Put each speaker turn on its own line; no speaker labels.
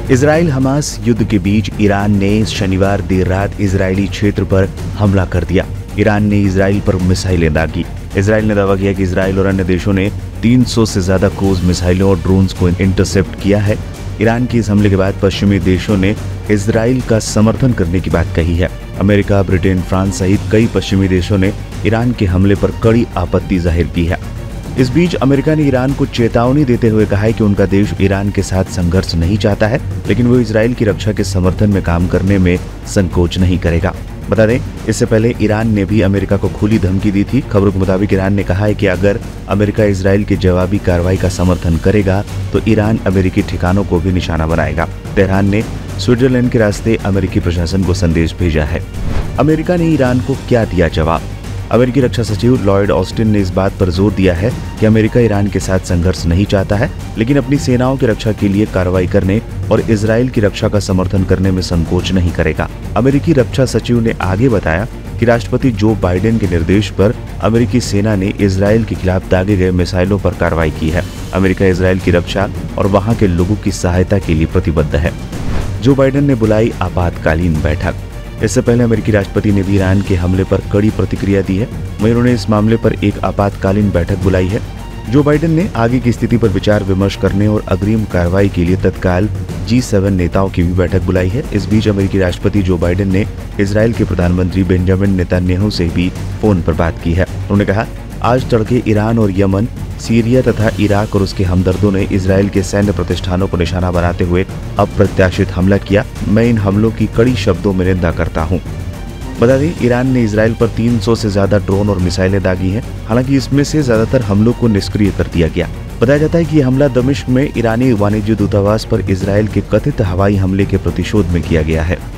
Israel Hamas युद्ध के बीच Iran ने शनिवार देर रात इजरायली क्षेत्र पर हमला कर दिया। ईरान ने इजराइल पर मिसाइलें दागी। इजराइल ने दावा किया कि इजराइल और अन्य देशों ने 300 से ज्यादा क्रूज मिसाइलों और ड्रोन्स को इंटरसेप्ट किया है। ईरान के इस हमले के बाद पश्चिमी देशों ने इजराइल का समर्थन करने की बात कही है। अमेरिका, ब्रिटेन, फ्रांस सहित कई पश्चिमी देशों ने ईरान के हमले पर कड़ी आपत्ति जाहिर की है। इस बीच अमेरिका ने ईरान को चेतावनी देते हुए कहा है कि उनका देश ईरान के साथ संघर्ष नहीं चाहता है, लेकिन वो इजराइल की रक्षा के समर्थन में काम करने में संकोच नहीं करेगा। बता दें, इससे पहले ईरान ने भी अमेरिका को खुली धमकी दी थी। खबरों के मुताबिक ईरान ने कहा है कि अगर अमेरिका इजराइल की जवाबी कार्रवाई का समर्थन करेगा तो ईरान अमेरिकी ठिकानों को भी निशाना बनाएगा। तेहरान ने स्विट्जरलैंड के रास्ते अमेरिकी प्रशासन को संदेश भेजा है। अमेरिका ने ईरान को क्या दिया जवाब? अमेरिकी रक्षा सचिव लॉयड ऑस्टिन ने इस बात पर जोर दिया है कि अमेरिका ईरान के साथ संघर्ष नहीं चाहता है, लेकिन अपनी सेनाओं की रक्षा के लिए कार्रवाई करने और इजराइल की रक्षा का समर्थन करने में संकोच नहीं करेगा। अमेरिकी रक्षा सचिव ने आगे बताया कि राष्ट्रपति जो बाइडेन के निर्देश पर अमेरिकी सेना ने इजराइल के खिलाफ दागे गए मिसाइलों पर कार्रवाई की है। अमेरिका इजराइल की रक्षा और वहां के लोगों की सहायता के लिए प्रतिबद्ध है। जो बाइडेन ने बुलाई आपातकालीन बैठक। इससे पहले अमेरिकी राष्ट्रपति ने भी ईरान के हमले पर कड़ी प्रतिक्रिया दी है। वहीं उन्होंने इस मामले पर एक आपातकालीन बैठक बुलाई है। जो बाइडेन ने आगे की स्थिति पर विचार विमर्श करने और अग्रिम कार्रवाई के लिए तत्काल G7 नेताओं की भी बैठक बुलाई है। इस बीच अमेरिकी राष्ट्रपति जो बाइडेन ने इजराइल के प्रधानमंत्री बेंजामिन नेतन्याहू से भी फोन पर बात की है। उन्होंने कहा, आज तड़के ईरान और यमन, सीरिया तथा इराक और उसके हमदर्दों ने इजराइल के सैन्य प्रतिष्ठानों को निशाना बनाते हुए अप्रत्याशित हमला किया। मैं इन हमलों की कड़ी शब्दों में निंदा करता हूं। बता दें, ईरान ने इजराइल पर 300 से ज्यादा ड्रोन और मिसाइलें दागी हैं। हालांकि इसमें से ज्यादातर हमलों को निष्क्रिय कर दिया गया। बताया जाता है कि यह हमला दमिश्क में ईरानी वाणिज्य दूतावास पर इजराइल के कथित हवाई हमले के प्रतिशोध में किया गया है।